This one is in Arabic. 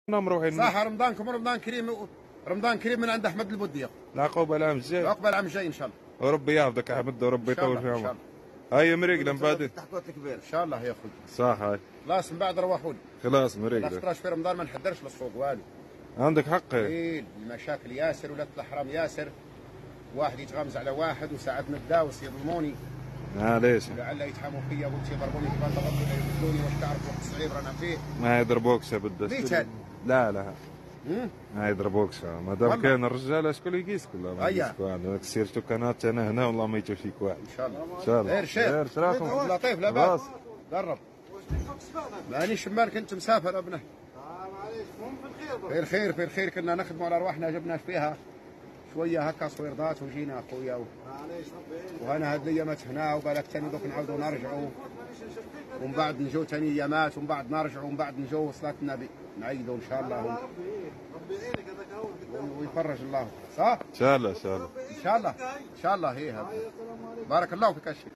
مروحين صح. رمضانكم رمضان كريم، رمضان كريم من عند احمد البوديق. عقب العام الجاي. عقب العام الجاي ان شاء الله. وربي يحفظك يا احمد وربي يطول في عمرك. هاي مريقله من بعد تحت الكبير ان شاء الله يا اخوي. صح. هاي خلاص من بعد روحوا لي. خلاص مريقله. الاختراش في رمضان ما نحضرش للسوق والو. عندك حق. ايه المشاكل ياسر ولاد الحرام ياسر، واحد يتغمز على واحد وساعات نداوس يظلموني. ليش؟ لعل يتحاموا فيا قلت يضربوني كمان ضربوني يقتلوني، واش تعرف وقت صعيب رانا فيه. ما يضربوكش يا بدك. بيتل. لا ما يضربوكش ما دام كان الرجال شكون يقيسك ولا ما يقيسك واحد. سيرتو كانت انا هنا والله ما يجي فيك واحد. ان شاء الله ان شاء الله. خير شيخ. شراكم لطيف لا باس. قرب. ماني شمال كنت مسافر ابنه. معليش المهم في الخير. في الخير في الخير، كنا نخدموا على ارواحنا جبناش فيها شويه هكا صويرضات وجينا اخويا معليش ربي. وهنا هاد الايامات هنا وبالك ثاني دوك نعاودوا نرجعوا ومن بعد نجو ثاني ايامات ومن بعد نرجعوا ومن بعد نجو صلاه النبي نعيدوا ان شاء الله. ربي يعينك هذاك هو ويفرج الله. صح؟ ان شاء الله ان شاء الله ان شاء الله ان شاء الله. هي هذا. بارك الله فيك يا شيخ.